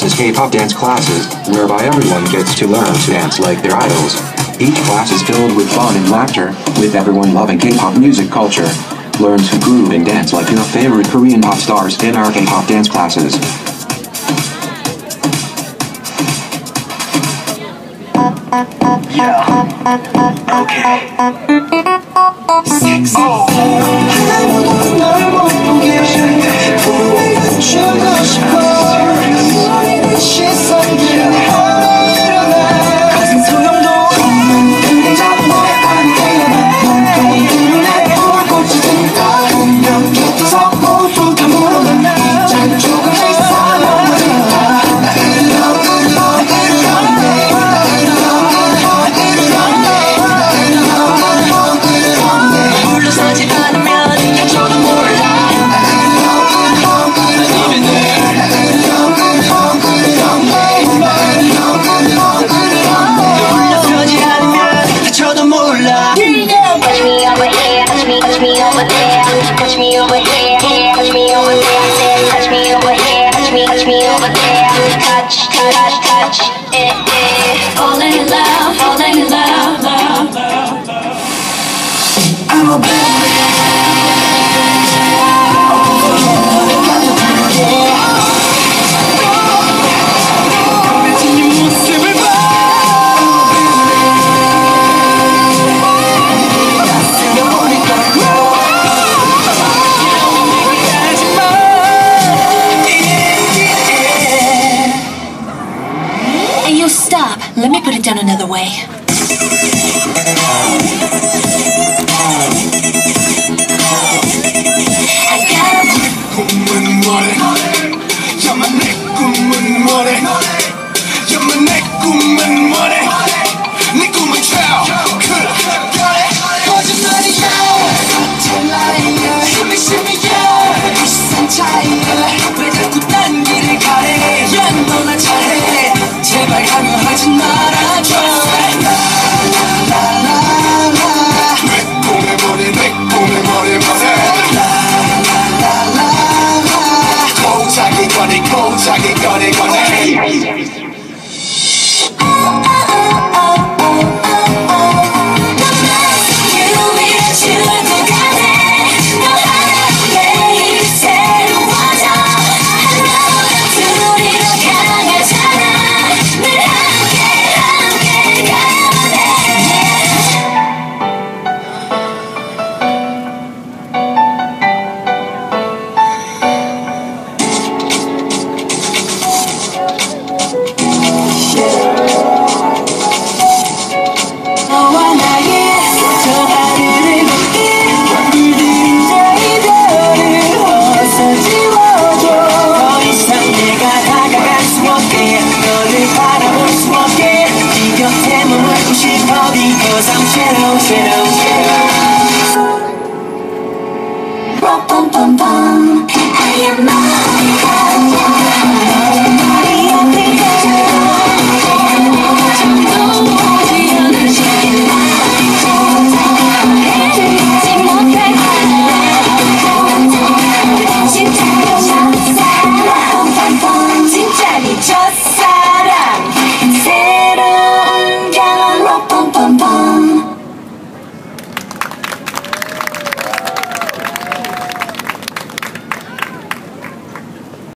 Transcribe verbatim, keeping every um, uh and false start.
is K-pop dance classes, whereby everyone gets to learn to dance like their idols. Each class is filled with fun and laughter, with everyone loving K-pop music culture. Learn to groove and dance like your favorite Korean pop stars in our K-pop dance classes. Yeah. Okay. Sexy. Oh. 아무도 널 못 보게 분위기를 주고 싶어. 우리는 시선들을 하나 일어나 같은 소용도 없는 그대 잡고 안돼요. 눈동이 눈에 불꽃이 든다. 분명 곁에서 모두 다 물어나 작은 조금 있어 넘어진다. 일러 일러 일러내 물러서지 않으면 다쳐도 몰라. 물러서지 않으면 다쳐도 몰라. Touch me over here, touch me, touch me over there, touch me over here, here, touch me over there. I said, touch me over here, touch me, touch me over there. Touch, touch, touch, eh, eh. Falling in love, falling in love, love, love. I'm a bad Stop. Let me put it down another way. I got a 꿈은 뭐래? 야마 내 꿈은 뭐래? 야마 내 꿈은 뭐래? 네 꿈은 true. 그래. 거짓말이야. 사실 라이어. 힘이 심이야. 비싼 차이야. 왜 자꾸 딴 길을 가래? 야 너나 잘해. 제발 강요하지 말아줘. 라라라라 내 꿈의 머리 내 꿈의 머리 말해. 라라라라 고자기 거리 고자기 거리 거리